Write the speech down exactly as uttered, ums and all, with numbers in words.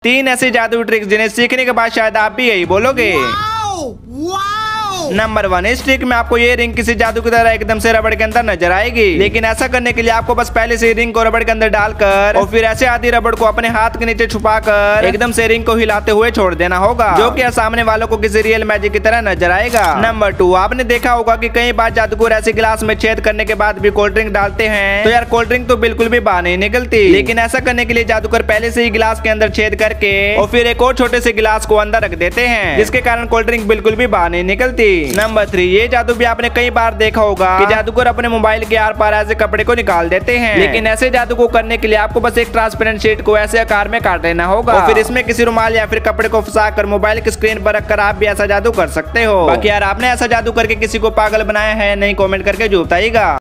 तीन ऐसी जादू ट्रिक्स जिन्हें सीखने के बाद शायद आप भी यही बोलोगे। नंबर वन, इस ट्रिक में आपको ये रिंग किसी जादू की तरह एकदम से रबड़ के अंदर नजर आएगी, लेकिन ऐसा करने के लिए आपको बस पहले से रिंग को रबड़ के अंदर डालकर और फिर ऐसे आधी रबड़ को अपने हाथ के नीचे छुपाकर एकदम से रिंग को हिलाते हुए छोड़ देना होगा, जो कि सामने वालों को किसी रियल मैजिक की तरह नजर आएगा। नंबर टू, आपने देखा होगा कि कई बार जादूगर ऐसे गिलास में छेद करने के बाद भी कोल्ड ड्रिंक डालते हैं, तो यार कोल्ड ड्रिंक तो बिल्कुल भी बाहर नहीं निकलती, लेकिन ऐसा करने के लिए जादूगर पहले से ही गिलास के अंदर छेद करके और फिर एक और छोटे से गिलास को अंदर रख देते हैं, जिसके कारण कोल्ड ड्रिंक बिल्कुल भी बाहर नहीं निकलती। नंबर थ्री, ये जादू भी आपने कई बार देखा होगा कि जादूगर अपने मोबाइल के आर पार ऐसे कपड़े को निकाल देते हैं, लेकिन ऐसे जादू को करने के लिए आपको बस एक ट्रांसपेरेंट शीट को ऐसे आकार में काट लेना होगा और फिर इसमें किसी रुमाल या फिर कपड़े को फंसाकर मोबाइल की स्क्रीन पर रखकर आप भी ऐसा जादू कर सकते हो। बाकी यार आपने ऐसा जादू करके किसी को पागल बनाया है नहीं, कमेंट करके जो बताइएगा।